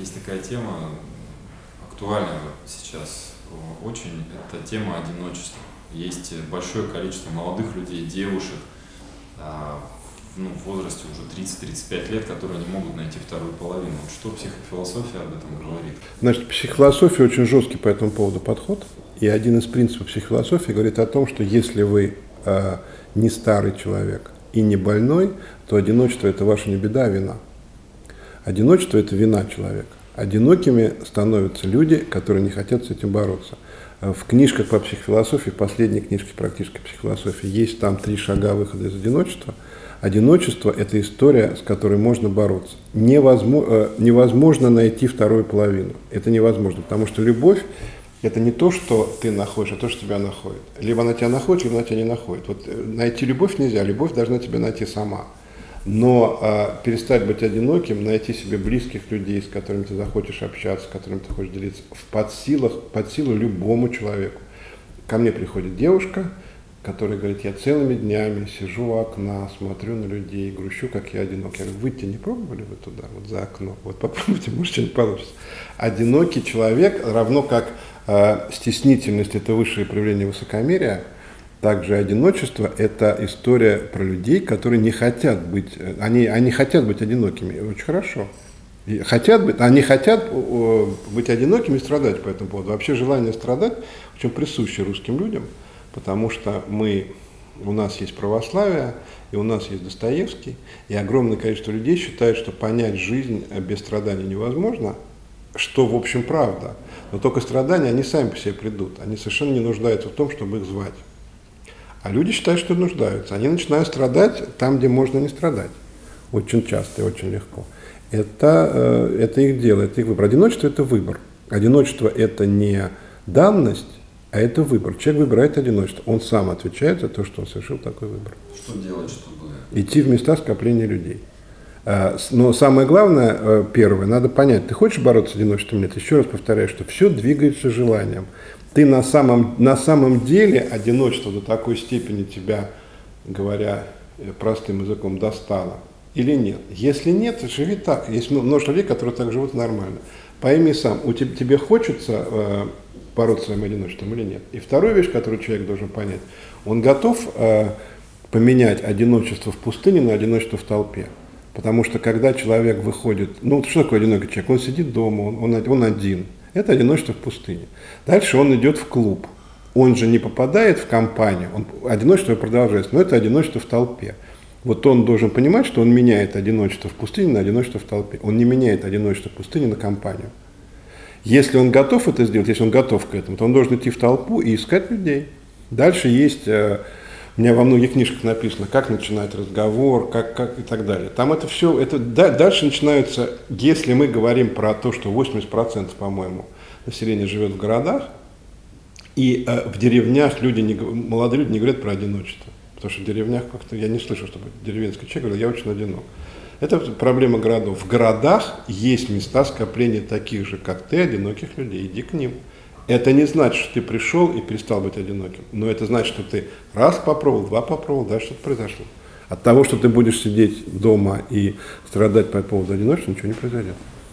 Есть такая тема, актуальная сейчас очень, это тема одиночества. Есть большое количество молодых людей, девушек, в возрасте уже 30-35 лет, которые не могут найти вторую половину. Вот что психофилософия об этом говорит? Значит, психофилософия очень жесткий по этому поводу подход. И один из принципов психофилософии говорит о том, что если вы не старый человек и не больной, то одиночество – это ваша не беда, а вина. Одиночество – это вина человека. Одинокими становятся люди, которые не хотят с этим бороться. В книжках по психофилософии, в последней книжке практической психофилософии, есть там 3 шага выхода из одиночества. Одиночество – это история, с которой можно бороться. Невозможно найти вторую половину. Это невозможно, потому что любовь – это не то, что ты находишь, а то, что тебя находит. Либо она тебя находит, либо она тебя не находит. Вот найти любовь нельзя, любовь должна тебя найти сама. Но перестать быть одиноким, найти себе близких людей, с которыми ты захочешь общаться, с которыми ты хочешь делиться, под силу любому человеку. Ко мне приходит девушка, которая говорит: я целыми днями сижу у окна, смотрю на людей, грущу, как я одинок. Я говорю: выйти не пробовали вы туда, вот за окно? Вот попробуйте, может, что-нибудь получится. Одинокий человек, равно как стеснительность – это высшее проявление высокомерия, также одиночество – это история про людей, которые не хотят быть, они хотят быть одинокими, очень хорошо. Они хотят быть одинокими и страдать по этому поводу. Вообще желание страдать очень присуще русским людям, потому что у нас есть православие, и у нас есть Достоевский, и огромное количество людей считает, что понять жизнь без страданий невозможно, что, в общем, правда. Но только страдания, они сами по себе придут. Они совершенно не нуждаются в том, чтобы их звать. А люди считают, что нуждаются. Они начинают страдать там, где можно не страдать. Очень часто и очень легко. Это их дело, это их выбор. Одиночество – это выбор. Одиночество – это не данность, а это выбор. Человек выбирает одиночество. Он сам отвечает за то, что он совершил такой выбор. Что делать, чтобы… Идти в места скопления людей. Но самое главное, первое, надо понять, ты хочешь бороться с одиночеством или нет. Еще раз повторяю, что все двигается желанием. Ты на самом деле одиночество до такой степени тебя, говоря простым языком, достало или нет. Если нет, живи так. Есть множество людей, которые так живут нормально. Пойми сам, тебе хочется бороться с своим одиночеством или нет. И вторая вещь, которую человек должен понять, он готов поменять одиночество в пустыне на одиночество в толпе. Потому что когда человек выходит, что такое одинокий человек? Он сидит дома, он один. Это одиночество в пустыне. Дальше он идет в клуб. Он же не попадает в компанию, одиночество продолжается, но это одиночество в толпе. Вот он должен понимать, что он меняет одиночество в пустыне на одиночество в толпе. Он не меняет одиночество в пустыне на компанию. Если он готов это сделать, если он готов к этому, то он должен идти в толпу и искать людей. Дальше есть… У меня во многих книжках написано, как начинать разговор, как и так далее. Там это все, дальше начинаются, если мы говорим про то, что 80%, по-моему, населения живет в городах, и в деревнях молодые люди не говорят про одиночество. Потому что в деревнях как-то, я не слышал, чтобы деревенский человек говорил: я очень одинок. Это проблема городов. В городах есть места скопления таких же, как ты, одиноких людей. Иди к ним. Это не значит, что ты пришел и перестал быть одиноким, но это значит, что ты раз попробовал, 2 попробовал, дальше что-то произошло. От того, что ты будешь сидеть дома и страдать по поводу одиночества, ничего не произойдет.